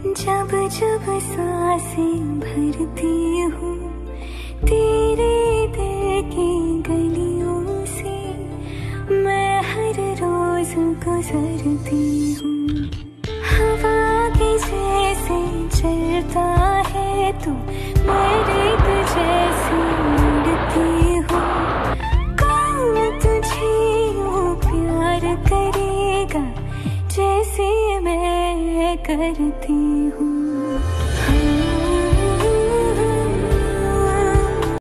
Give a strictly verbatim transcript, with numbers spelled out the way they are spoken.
जब जब सांसें भरती हूँ तेरे दिल की गलियों से, मैं हर रोज गुजरती हूँ। हवा के जैसे चलता है तू, मैं रेत जैसी उड़ती हूँ। कौन तुझे यूँ प्यार करेगा जैसे मैं करती हूँ।